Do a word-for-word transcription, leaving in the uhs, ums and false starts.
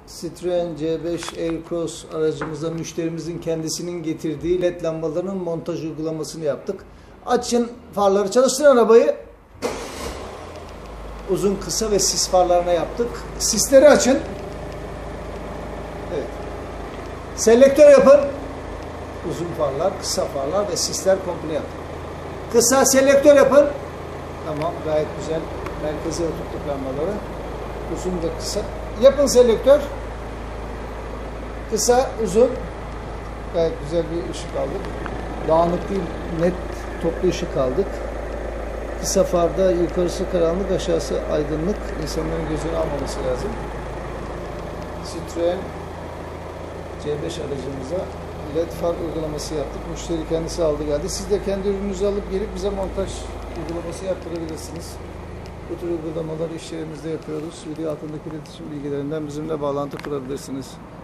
Citroen C beş Aircross aracımızda müşterimizin kendisinin getirdiği led lambaların montaj uygulamasını yaptık. Açın farları, çalıştırın arabayı. Uzun, kısa ve sis farlarına yaptık. Sisleri açın. Evet. Selektör yapın. Uzun farlar, kısa farlar ve sisler komple yapın. Kısa selektör yapın. Tamam, gayet güzel. Merkeze oturttuk lambaları. Uzun ve kısa. Yapın selektör. Kısa, uzun. Gayet güzel bir ışık aldık. Dağınık değil, net toplu ışık aldık. Kısa farda yukarısı karanlık, aşağısı aydınlık. İnsanların gözünü almaması lazım. Citroen C beş aracımıza led far uygulaması yaptık. Müşteri kendisi aldı geldi. Siz de kendi ürününüzü alıp gelip bize montaj uygulaması yaptırabilirsiniz. Bu tür uygulamaları iş yerimizde yapıyoruz. Video altındaki iletişim bilgilerinden bizimle bağlantı kurabilirsiniz.